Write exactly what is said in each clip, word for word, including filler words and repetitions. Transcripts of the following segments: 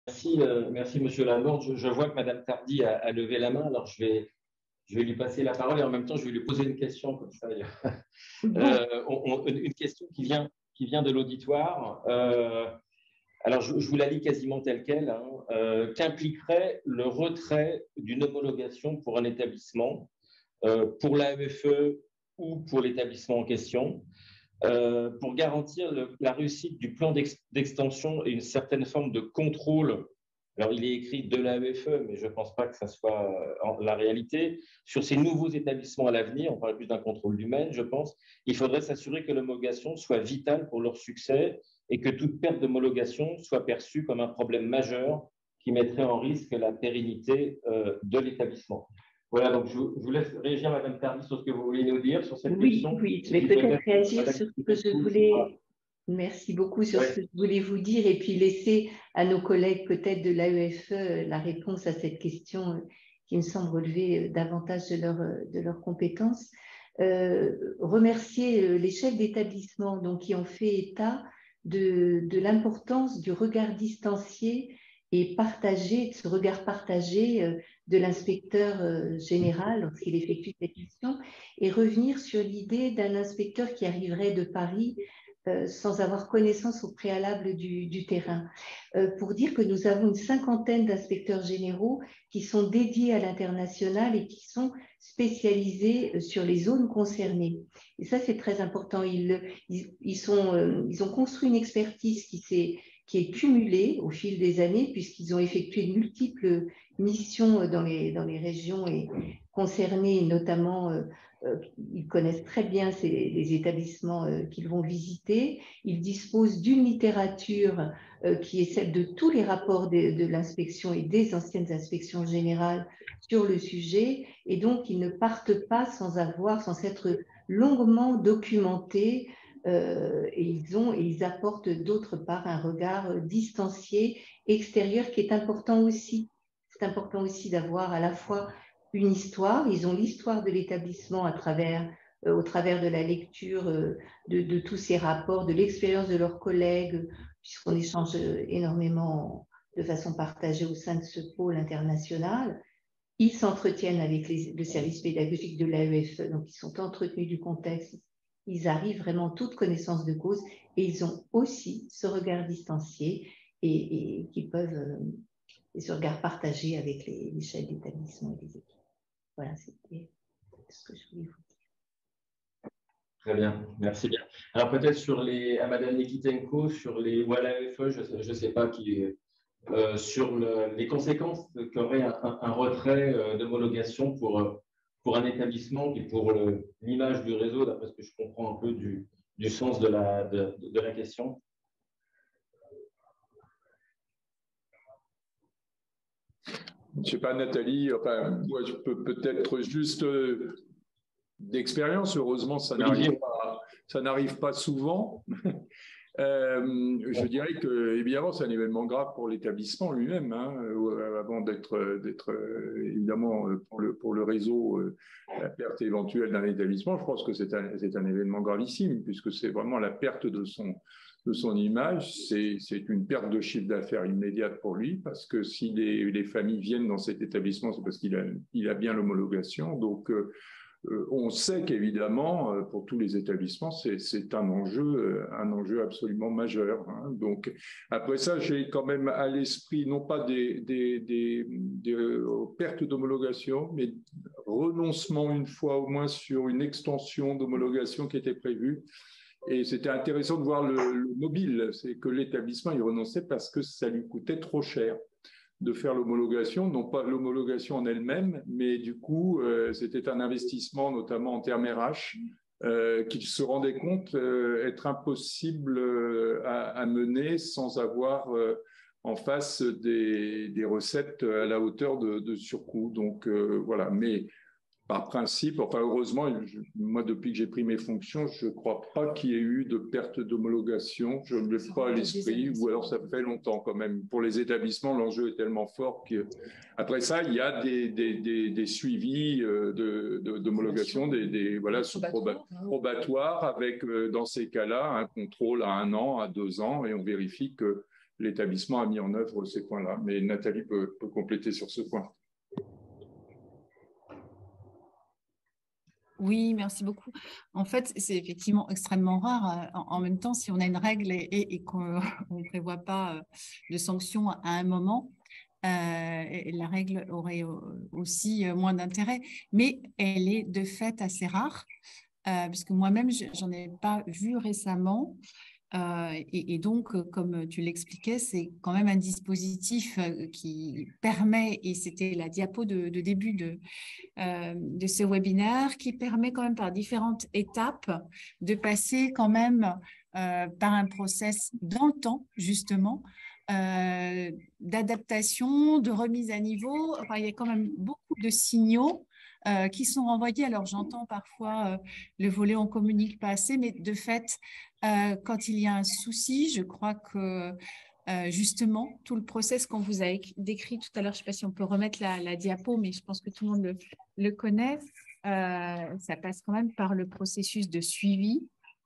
Merci, euh, merci Monsieur Laborde. Je, je vois que Madame Tardy a, a levé la main, alors je vais, je vais lui passer la parole et en même temps je vais lui poser une question comme ça. Bon, Euh, on- on- une question qui vient, qui vient de l'auditoire. Euh, alors je, je vous la lis quasiment telle quelle. Hein. Euh, qu'impliquerait le retrait d'une homologation pour un établissement, euh, pour l'A E F E ou pour l'établissement en question, euh, pour garantir le- la réussite du plan d'ex- d'extension et une certaine forme de contrôle. Alors, il est écrit de l'A E F E, mais je ne pense pas que ça soit euh, la réalité. Sur ces nouveaux établissements à l'avenir, on parle plus d'un contrôle humain, je pense, il faudrait s'assurer que l'homologation soit vitale pour leur succès et que toute perte d'homologation soit perçue comme un problème majeur qui mettrait en risque la pérennité euh, de l'établissement. Voilà, donc je, je vous laisse réagir, Madame Tardy, sur ce que vous voulez nous dire sur cette oui, question. oui, je Et vais puis peut-être peut-être réagir Madame sur ce que je Kittenko pourra. voulais. Merci beaucoup sur ce Ouais. que je voulais vous dire et puis laisser à nos collègues peut-être de l'A E F E la réponse à cette question euh, qui me semble relever euh, davantage de leur, euh, de leurs compétences. Euh, remercier euh, les chefs d'établissement donc, qui ont fait état de, de l'importance du regard distancié et partagé, de ce regard partagé euh, de l'inspecteur euh, général lorsqu'il effectue cette mission et revenir sur l'idée d'un inspecteur qui arriverait de Paris euh, sans avoir connaissance au préalable du, du terrain, euh, pour dire que nous avons une cinquantaine d'inspecteurs généraux qui sont dédiés à l'international et qui sont spécialisés sur les zones concernées. Et ça, c'est très important. Ils, ils, ils, sont, euh, ils ont construit une expertise qui s'est qui est cumulée au fil des années, puisqu'ils ont effectué de multiples missions dans les, dans les régions et concernées, notamment euh, euh, ils connaissent très bien ces, les établissements euh, qu'ils vont visiter. Ils disposent d'une littérature euh, qui est celle de tous les rapports de, de l'inspection et des anciennes inspections générales sur le sujet. Et donc, ils ne partent pas sans avoir, sans s'être longuement documentés. Euh, et ils ont et ils apportent d'autre part un regard distancié, extérieur, qui est important aussi. C'est important aussi d'avoir à la fois une histoire. Ils ont l'histoire de l'établissement à travers, euh, au travers de la lecture euh, de, de, tous ces rapports, de l'expérience de leurs collègues, puisqu'on échange énormément de façon partagée au sein de ce pôle international. Ils s'entretiennent avec les, le service pédagogique de l'A E F E, donc ils sont entretenus du contexte. Ils arrivent vraiment toute connaissance de cause et ils ont aussi ce regard distancié et, et qui peuvent, euh, et ce regard partagé avec les, les chefs d'établissement et les équipes. Voilà, c'était ce que je voulais vous dire. Très bien, merci bien. Alors peut-être sur les, à Madame Nikitenko, sur les, ou à l'A F E, je ne sais pas qui, euh, sur le- les conséquences qu'aurait un, un- un retrait euh, d'homologation pour, euh, pour un établissement et pour le- l'image du réseau, d'après ce que je comprends un peu du, du sens de la, de, de la question. Je ne sais pas, Nathalie, enfin, moi, je peux peut-être juste euh, d'expérience, heureusement, ça n'arrive Olivier, pas, ça n'arrive pas souvent. Euh, je dirais que, évidemment, c'est un événement grave pour l'établissement lui-même, hein, euh, avant d'être, d'être euh, évidemment euh, pour le, pour le réseau, euh, la perte éventuelle d'un établissement. Je pense que c'est un, c'est un événement gravissime, puisque c'est vraiment la perte de son, de son image. C'est, c'est une perte de chiffre d'affaires immédiate pour lui, parce que si les, les familles viennent dans cet établissement, c'est parce qu'il a, il a bien l'homologation. Donc, euh, euh, on sait qu'évidemment, euh, pour tous les établissements, c'est, c'est un enjeu, euh, un enjeu absolument majeur, hein. Donc, après ça, j'ai quand même à l'esprit non pas des, des, des, des euh, pertes d'homologation, mais renoncement une fois au moins sur une extension d'homologation qui était prévue. Et c'était intéressant de voir le, le mobile, c'est que l'établissement y renonçait parce que ça lui coûtait trop cher de faire l'homologation, non pas l'homologation en elle-même, mais du coup, euh, c'était un investissement, notamment en termes R H, euh, qu'il se rendait compte euh, être impossible euh, à, à mener sans avoir euh, en face des, des recettes à la hauteur de, de surcoût. Donc euh, voilà, mais par principe, enfin heureusement, je, moi depuis que j'ai pris mes fonctions, je ne crois pas qu'il y ait eu de perte d'homologation. Je ne l'ai pas à l'esprit, ou alors ça fait longtemps quand même. Pour les établissements, l'enjeu est tellement fort que après ça, il y a des, des, des, des suivis euh, de, de, d'homologation, des, des voilà sous proba- probatoire avec euh, dans ces cas-là un contrôle à un an, à deux ans, et on vérifie que l'établissement a mis en œuvre ces points-là. Mais Nathalie peut, peut compléter sur ce point. Oui, merci beaucoup. En fait, c'est effectivement extrêmement rare. En, en même temps, si on a une règle et, et, et qu'on ne prévoit pas de sanctions à un moment, euh, la règle aurait aussi moins d'intérêt. Mais elle est de fait assez rare, euh, puisque moi-même, j'en ai pas vu récemment. Euh, et, et donc, comme tu l'expliquais, c'est quand même un dispositif qui permet, et c'était la diapo de, de début de, euh, de ce webinaire, qui permet quand même par différentes étapes de passer quand même euh, par un process dans le temps, justement, euh, d'adaptation, de remise à niveau. Enfin, il y a quand même beaucoup de signaux Euh, qui sont renvoyés. Alors, j'entends parfois euh, le volet on communique pas assez, mais de fait, euh, quand il y a un souci, je crois que euh, justement, tout le process qu'on vous a décrit tout à l'heure, je ne sais pas si on peut remettre la, la diapo, mais je pense que tout le monde le, le connaît, euh, ça passe quand même par le processus de suivi,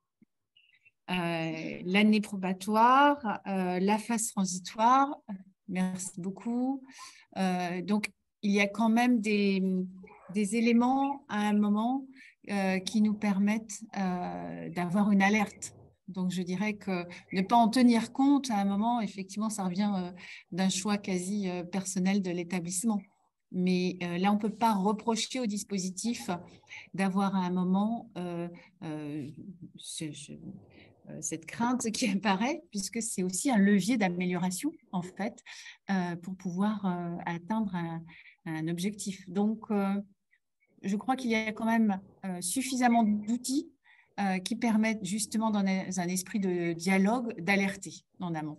euh, l'année probatoire, euh, la phase transitoire. Merci beaucoup. Euh, donc, il y a quand même des, des éléments à un moment euh, qui nous permettent euh, d'avoir une alerte. Donc, je dirais que ne pas en tenir compte à un moment, effectivement, ça revient euh, d'un choix quasi euh, personnel de l'établissement. Mais euh, là, on ne peut pas reprocher au dispositif d'avoir à un moment euh, euh, ce, ce, cette crainte qui apparaît, puisque c'est aussi un levier d'amélioration, en fait, euh, pour pouvoir euh, atteindre un, un objectif. Donc, euh, je crois qu'il y a quand même euh, suffisamment d'outils euh, qui permettent justement, dans un esprit de dialogue, d'alerter en amont.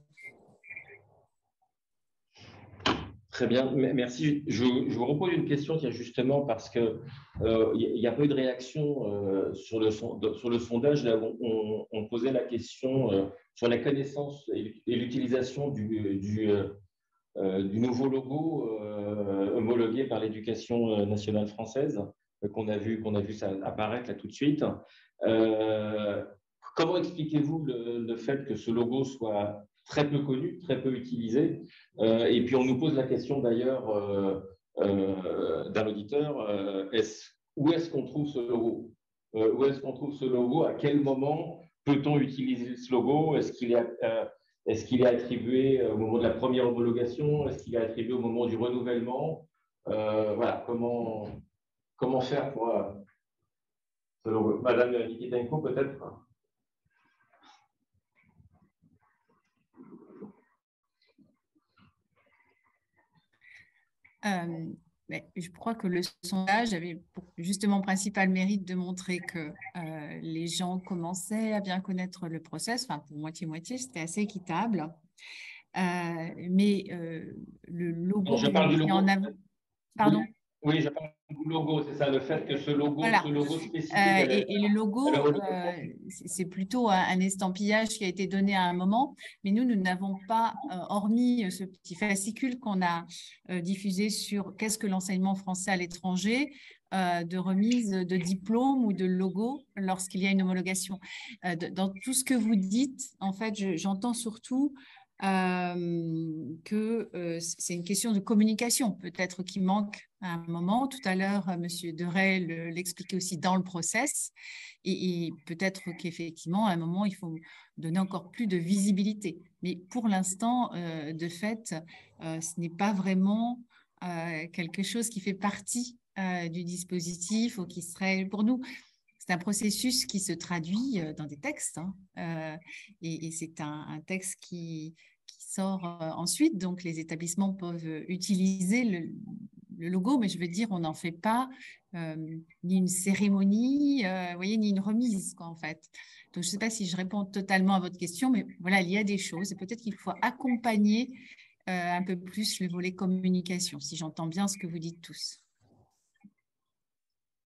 Très bien, merci. Je, je vous repose une question, tiens, justement, parce qu'il euh, y a pas eu de réaction euh, sur, le, sur le sondage. Là, on, on posait la question euh, sur la connaissance et l'utilisation du, du, euh, du nouveau logo euh, homologué par l'Éducation nationale française, euh, qu'on a vu, qu'on a vu ça apparaître là tout de suite. Euh, comment expliquez-vous le, le fait que ce logo soit très peu connu, très peu utilisé? Euh, et puis, on nous pose la question d'ailleurs euh, euh, d'un auditeur, euh, est-ce, où est-ce qu'on trouve ce logo? euh, Où est-ce qu'on trouve ce logo? À quel moment peut-on utiliser ce logo? Est-ce qu'il est, euh, est-ce qu'il est attribué au moment de la première homologation? Est-ce qu'il est attribué au moment du renouvellement? euh, Voilà, comment, comment faire pour euh, ce logo? Madame Nikitenko, peut-être? Euh, mais je crois que le sondage avait justement principal mérite de montrer que euh, les gens commençaient à bien connaître le process, enfin pour moitié-moitié, c'était assez équitable. Euh, mais euh, le logo Non, je parle du logo. en avant... Pardon? Oui. Oui, je parle du logo, c'est ça, le fait que ce logo, voilà. ce logo spécifique. Euh, et, et le logo, euh, c'est plutôt un, un estampillage qui a été donné à un moment, mais nous, nous n'avons pas, euh, hormis ce petit fascicule qu'on a euh, diffusé sur qu'est-ce que l'enseignement français à l'étranger, euh, de remise de diplôme ou de logo lorsqu'il y a une homologation. Euh, de, dans tout ce que vous dites, en fait, j'entends surtout Euh, que euh, c'est une question de communication, peut-être qui manque à un moment. Tout à l'heure, M. Deray l'expliquait aussi dans le process, et, et peut-être qu'effectivement, à un moment, il faut donner encore plus de visibilité. Mais pour l'instant, euh, de fait, euh, ce n'est pas vraiment euh, quelque chose qui fait partie euh, du dispositif ou qui serait pour nous. C'est un processus qui se traduit dans des textes, hein, euh, et, et c'est un, un texte qui, qui sort euh, ensuite. Donc, les établissements peuvent utiliser le, le logo, mais je veux dire, on n'en fait pas euh, ni une cérémonie, euh, vous voyez, ni une remise, quoi, en fait. Donc, je ne sais pas si je réponds totalement à votre question, mais voilà, il y a des choses. Et peut-être qu'il faut accompagner euh, un peu plus le volet communication, si j'entends bien ce que vous dites tous.